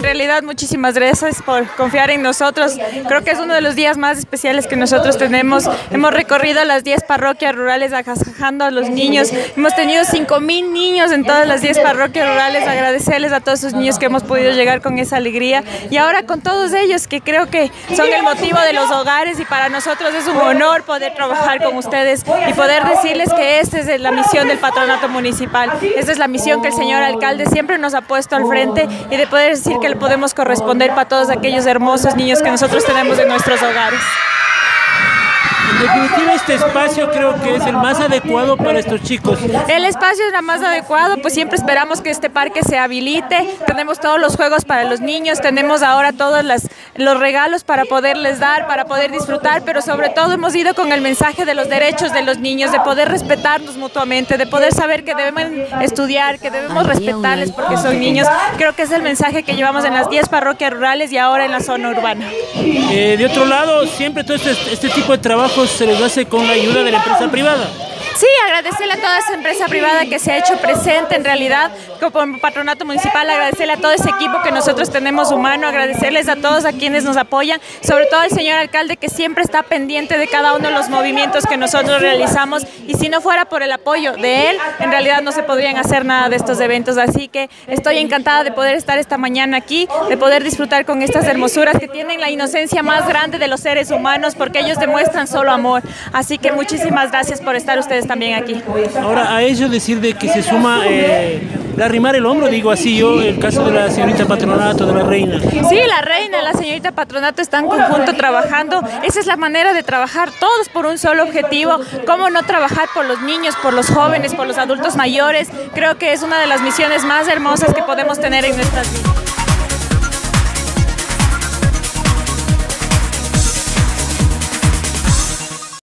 en realidad muchísimas gracias por confiar en nosotros. Creo que es uno de los días más especiales que nosotros tenemos. Hemos recorrido las 10 parroquias rurales agasajando a los niños. Hemos tenido 5.000 niños en todas las 10 parroquias rurales. Agradecerles a todos esos niños que hemos podido llegar con esa alegría. Y ahora con todos ellos que creo que son el motivo de los hogares, y para nosotros es un honor poder trabajar con ustedes y poder decirles que esta es la misión del patronato municipal. Esta es la misión que el señor alcalde siempre nos ha puesto al frente, y de poder decir que le podemos corresponder para todos aquellos hermosos niños que nosotros tenemos en nuestros hogares. En definitiva, este espacio creo que es el más adecuado para estos chicos. El espacio es el más adecuado, pues siempre esperamos que este parque se habilite. Tenemos todos los juegos para los niños, tenemos ahora todos los regalos para poderles dar, para poder disfrutar, pero sobre todo hemos ido con el mensaje de los derechos de los niños, de poder respetarnos mutuamente, de poder saber que deben estudiar, que debemos respetarles porque son niños. Creo que es el mensaje que llevamos en las 10 parroquias rurales y ahora en la zona urbana. De otro lado, siempre todo este tipo de trabajos se les hace con la ayuda de la empresa privada. Sí, agradecerle a toda esa empresa privada que se ha hecho presente en realidad como patronato municipal, agradecerle a todo ese equipo que nosotros tenemos humano, agradecerles a todos a quienes nos apoyan, sobre todo al señor alcalde que siempre está pendiente de cada uno de los movimientos que nosotros realizamos, y si no fuera por el apoyo de él, en realidad no se podrían hacer nada de estos eventos. Así que estoy encantada de poder estar esta mañana aquí, de poder disfrutar con estas hermosuras que tienen la inocencia más grande de los seres humanos, porque ellos demuestran solo amor. Así que muchísimas gracias por estar ustedes también aquí. Ahora, a ello decir de que se suma el arrimar el hombro, digo así yo, el caso de la señorita Patronato, de la reina. Sí, la reina, la señorita Patronato están en conjunto trabajando. Esa es la manera de trabajar, todos por un solo objetivo. ¿Cómo no trabajar por los niños, por los jóvenes, por los adultos mayores? Creo que es una de las misiones más hermosas que podemos tener en nuestras vidas.